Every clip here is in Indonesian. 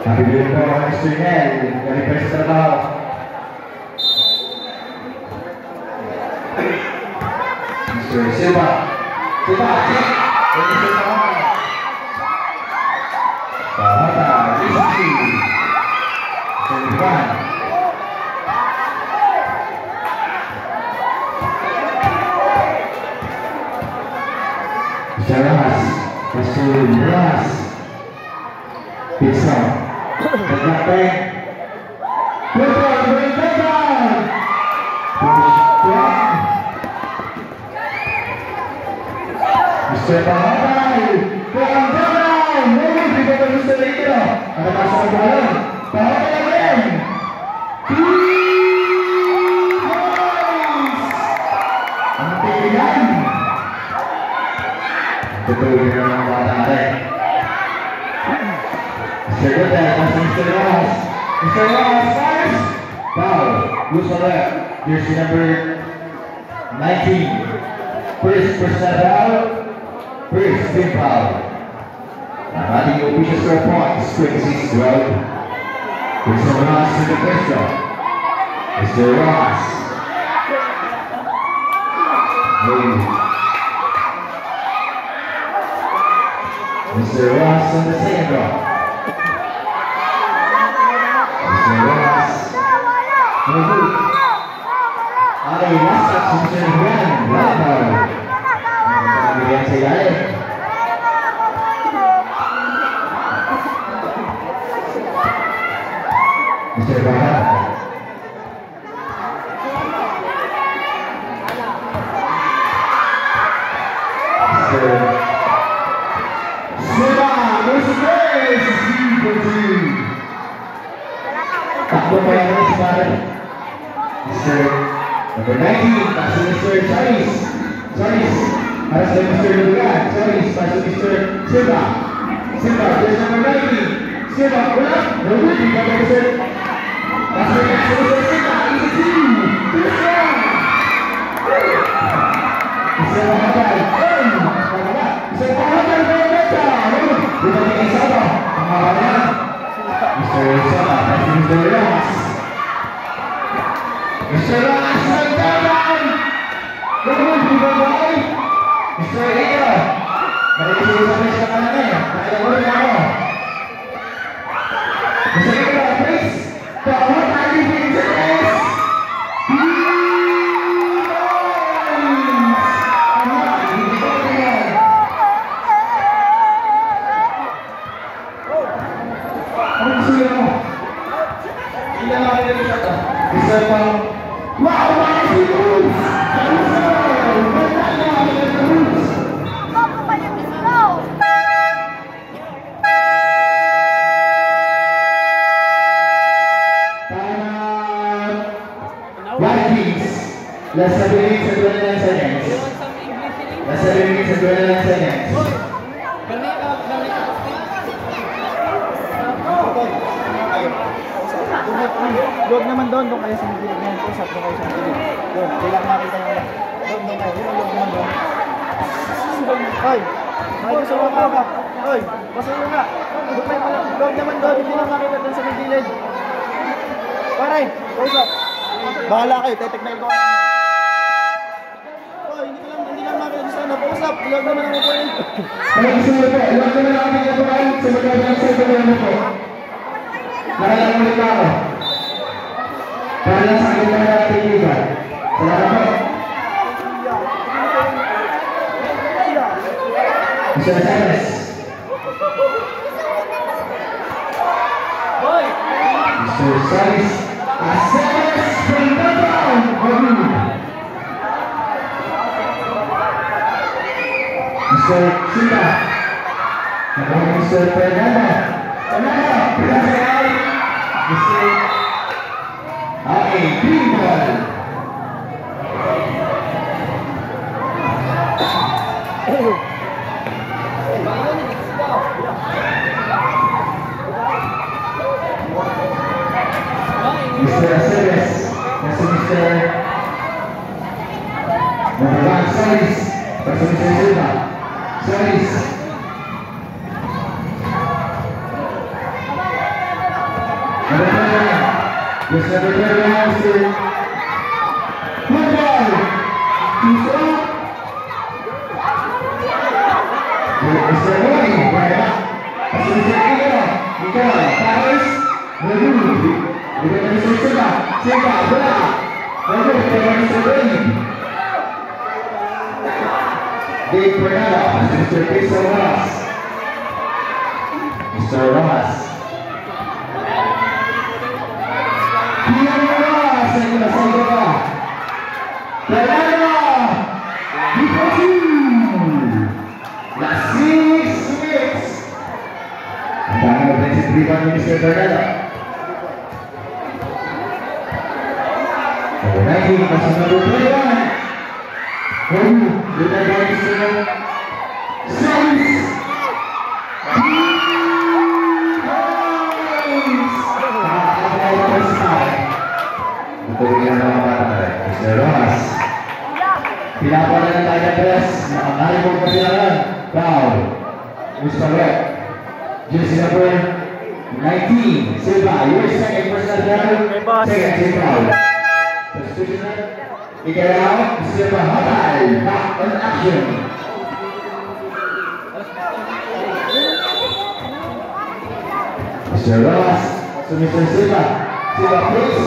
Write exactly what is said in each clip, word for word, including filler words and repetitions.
Nabibigyan po ang mister Nel, galing sa trabaho. mister Silva. Silva, check! mister Silva. Pahata, Rizky. mister Ivan. mister Ras. mister Ras. Pizza. Pagkakapeng. Pizza, bring it down! Push down. mister Pahatay. Kurang down! Muli, dito pa mister Lito. Ang nasa ang balon. Pahatay again. P-Boys! Ang tigilan. Tutuloy na ng mga natin. mister Gutierrez, mister Ross. mister Ross, first. Foul. Loose on left. Jersey number nineteen. First personal foul. First team foul. Ang ating official score points, twenty-six twelve. mister Ross to the pistol. mister Ross. Hey. mister Ross on the second drop. mister Ross. Move. Ay, nasa si mister Juan. Laban. Bigyan sa ilalim. mister Bahat. mister Sima, mister Grace, Super Team. Takbo pa yan ng Sima. mister Number nineteen, para si mister Charis. Charis, para si mister Lugan. Charis, para si mister Sima. Sima, there's number nineteen. Sima, wala. Nagul, di ka ba mister? Para si mister Sima, easy team. This one. mister Bahatay. mister Bahatay, Bahatay. Bukan dengan siapa? Pengawalannya mister Sima, para si mister Ross. mister Ross, Santaran. Nagul, di ba ba? mister Ika. Balik sila sa place na kananay. Nakilagulin ako. mister Ika, please. Tawag tayo din sa place. Ano gusto nyo mo? Hindi na natin nito siya. mister Pang. Wow! Mga si Roots! Ano sa? Maganda na mga si Roots! Vikings, last seven minutes and twenty-nine seconds. Last seven minutes and twenty-nine seconds. Doon naman doon, doon kayo sa magiging ngayon. Usap doon kayo sa magiging. Doon, kailangan makita yung doon, doon kayo. Doon naman doon. Hoy, may gusto mo ka. Hoy, basuyo nga. Doon naman doon, hindi lang makita doon sa magiging. Pare, usap. Bahala kayo, titignan ko. Hoy, hindi lang, hindi lang makita doon sa ano. Usap, ilag naman ang upuin. Kaya gusto mo po, ilag naman ang ating upuin sa magiging sa ito po. Nakalang ulit ako. Para lang sa akin na natin iba. Salamat po. mister Salas. mister Salas. Salas from the ground. mister Sita. Nakawag mister Fernando. Fernando. Pinasal. mister Okay, green ball. mister Aceves, kasi mister Number one, Solis, kasi mister Silva. Solis. Number twenty-one. This number twenty-one is the football. Two Mister Roy, right? Mister Ika, Ika, Paris, Lalu, dengan Mister Seba, Seba, bola, lalu dengan Mister Roy. Di Pernada, Mister Chris Ross, Mister Ross. Dia Ross yang kita saudara. Pernada, di posisi. Last six minutes. Tangan defensif rebound Mister Bernardo. Number nineteen masih number twenty-one. Baru dengan Mister Salis. Untuk yang nama Mister Romas. Dilakukan dengan tight press, menarik perjalanan. Foul, Mister Red, jersey number nineteen, Silva, your second personal foul, second team foul. Substitution, Ika out, Silva, Hatai, back on action. Mister Ross, so Mister Silva, Silva please.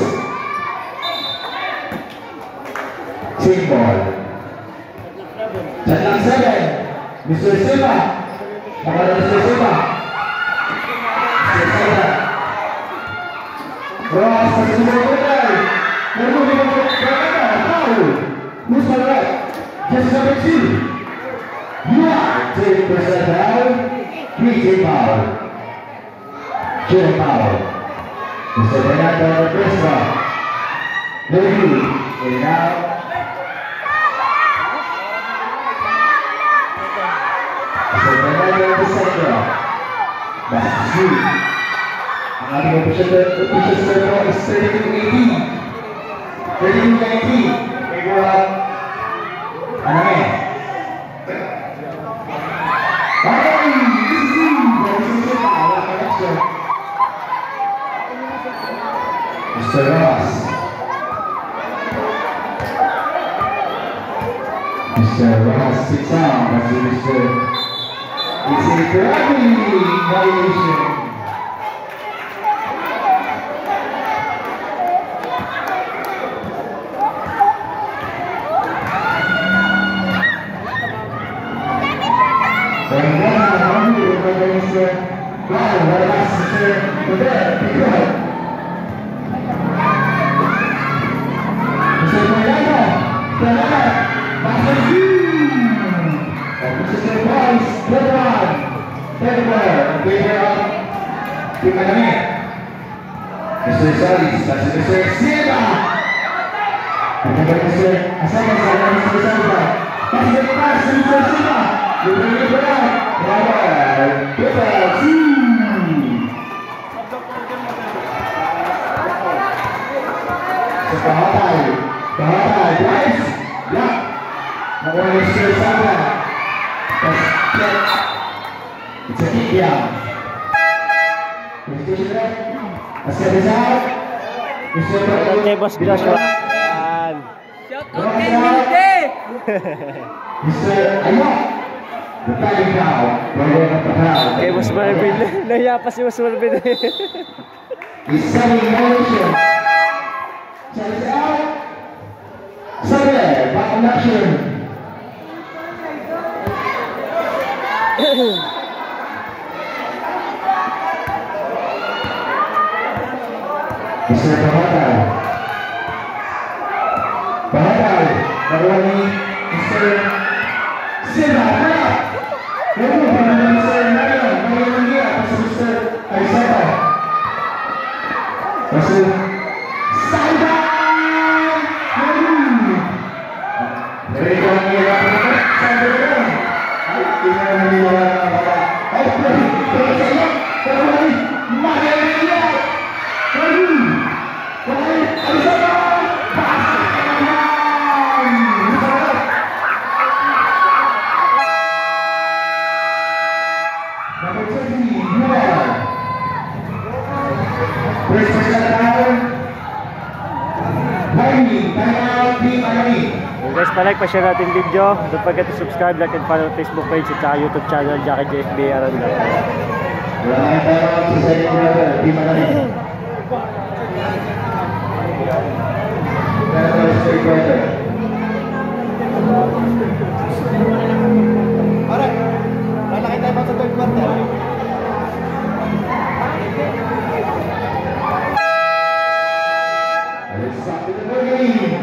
Team ball. Channel seven, Mister Silva, kepada Mister Silva, Mister Silva, Ross masih berputar, lalu berputar, tahu, Mister Red, just number two, you are three percent foul, three team foul, two foul, Mister Bernardo Crespo, Lady, and now. Sebenarnya besar bro, masih ang ating official official score is thirty-two eighteen, thirty-two nineteen. Kaya ano eh? Ay, Mister Ross, Mister Ross sits down. Masih Mister It's a gravity violation. Dan mana kami kepada Mister Wow, adalah Mister Udah, Pikir. Mister Mayana, Mayana, Masih Mister Price, third one, third player, player of the academy. Mister Salis, that's Mister Silva. And Mister Asama, Mister Silva. That's the pass, Mister Silva. You bring it back. Bravo, Peter, so Bahatai, Bahatai, guys. Yeah. Now Mister Silva. It's a kick down. Mister Rizal, Mister Oke bos Joshua. Shout out kay Wilde. Mister Ayo, the fighting foul. Oke bos Marvin, naya pa si bos Marvin. He's sending motion. Chase out. Sunday, back in action. Mister Bahatai, Bahatai, nakuha ni Mister Silva, lalu pada Mister Marion, Marion lagi atas Mister Aisata, masuk Silva, lalu dari kami yang Silva, kita menilai apa? Ayo, terus saja, terus lagi, Marion lagi. First personal foul. Warning, timeout, team Miami. So guys, palike pa share natin video. Don't forget to subscribe, like, and follow Facebook page at saka YouTube channel Jackie J F B Aranda. Wala kang timeout sa second quarter, team Miami. Timeout sa third quarter. Alright. Lalaki tayo sa third quarter. Let's stop the game.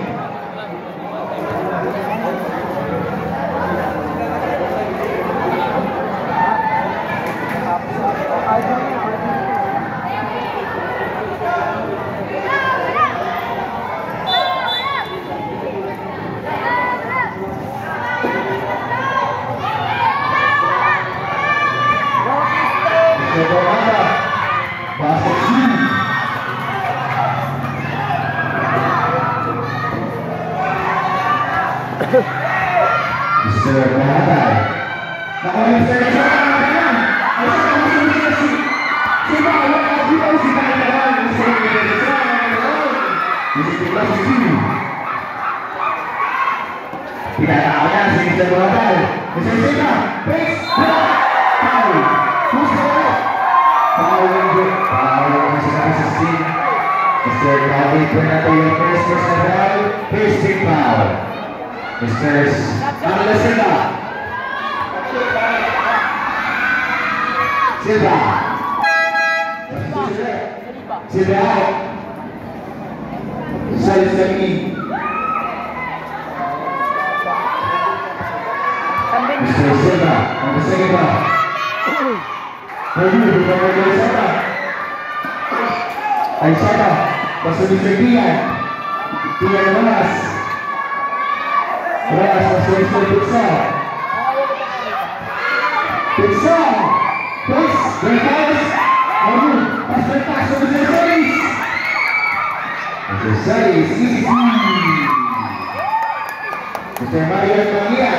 Mister Mahatay. Nakuha Mister Mahatay. Ay sa kami sa si si Bawang at dito si Kailangan. Mister Mahatay. Mister Mahatay. Pinatao niya si Mister Mahatay. Mister Sina. Face. Foul. Who's the left? Foul and good. Foul ang sinabi sa Sin. Mister Mahatay Fernando yung first personal foul. First big foul. Mister Angela Silva. Silva. Silva out. Salis lagi. Mister Silva. Ang second ball. Review. Bukan Mister Silva. Ay Silva. Pasal Mister Dian. Dian lemas. Reyes masih bisa Pizza. Pizza. Terus Reyes. Lalu pas lepas ke Mister Salis. Mister Salis easy. Mister Mario Mangia.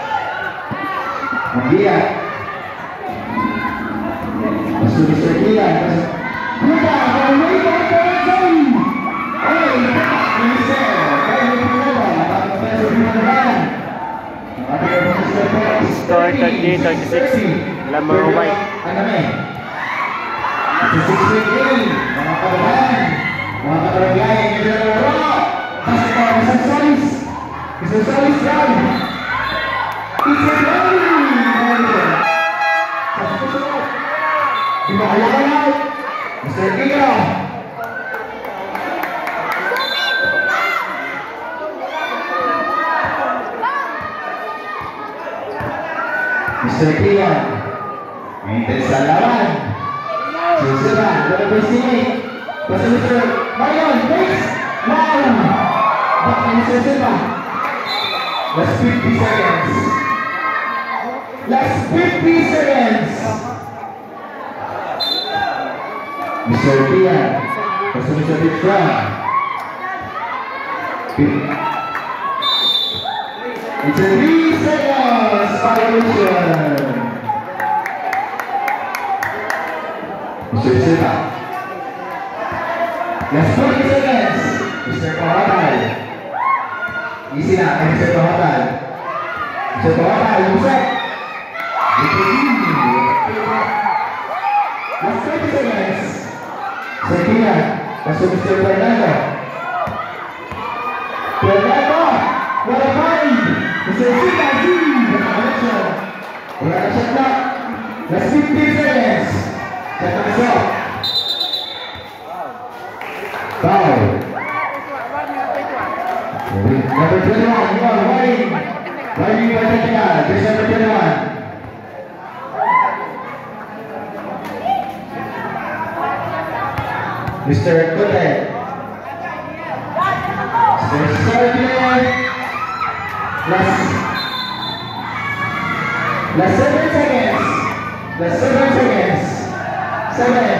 Mangia. Masuk Mister Dian. Muda. Kalau mereka terjadi. Hey, Mister. Score thirty thirty-six. Lamar White. thirty-six game. Mga kababayan. Mga kababayan. Medyo na laro. Kasi pa Mister Salis. Mister Salis down. It's a goal. Sa susunod. Imakalakalay. Mister Kika. Mister Kian Minta salaman Susunan Dari bersini Pasal Mister Marion Next Now Bakal Mister Silva Last fifty seconds Last fifty seconds Mister Kian Pasal Mister Fitra It's a three seconds violation. Mister Silva. Last twenty seconds. Mister Pahatay. Easy na kay Mister Pahatay. Mister Pahatay, Yusek. Last twenty seconds. Sekian. Masuk Mister Fernando. Fernando. What a find! Mister Sika G! Wala na shot clock. Last fifteen seconds. Shot na isa. Foul. Number twenty-one, you are Wayne. Wayne Batanega, jersey number twenty-one. Mister Cote. Mister Sargent. Last, last seven seconds. Last seven seconds. Seven.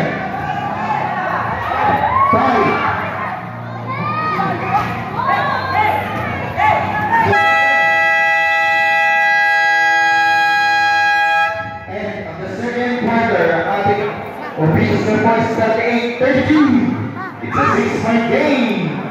Five. End of the second quarter. Ating official points thirty-eight thirty-two. It's a six-point game.